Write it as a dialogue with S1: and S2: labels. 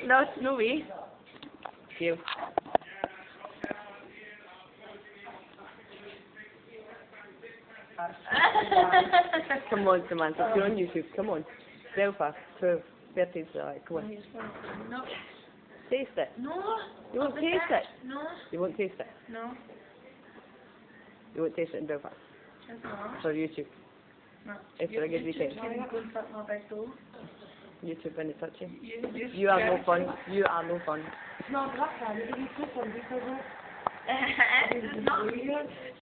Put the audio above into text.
S1: No, it's no me. You. Come on, Samantha. You're on YouTube. Come on. Belfast. 12. 13. Right, come on.
S2: No.
S1: Taste it.
S2: No.
S1: You won't taste it.
S2: No.
S1: You won't taste it.
S2: No.
S1: You won't taste it in Belfast.
S2: It's not.
S1: For YouTube.
S2: No.
S1: After I give you
S2: YouTube
S1: time.
S2: can go and fuck my big door.
S1: YouTube when it's touching.
S2: You
S1: You are no fun. You are no fun.
S2: No, that's fine. You can put some because it's not weird.